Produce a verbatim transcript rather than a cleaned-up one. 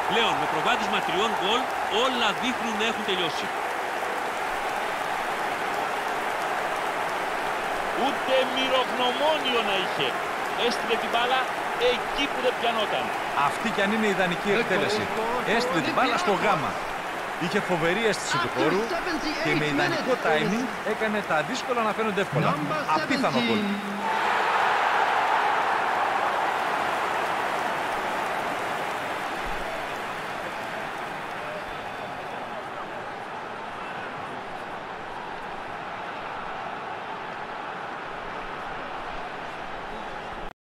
Πλέον με προβάδισμα τριών γκολ όλα δείχνουν να έχουν τελειώσει. Ούτε μυρογνωμόνιο να είχε. Έστειλε την μπάλα εκεί που δεν πιανόταν. Αυτή κι αν είναι η ιδανική εκτέλεση. Έστειλε την μπάλα στο γάμα. Είχε φοβερή αίσθηση του χώρου και με ιδανικό timing έκανε τα δύσκολα να φαίνονται εύκολα. Απίθανο γκολ.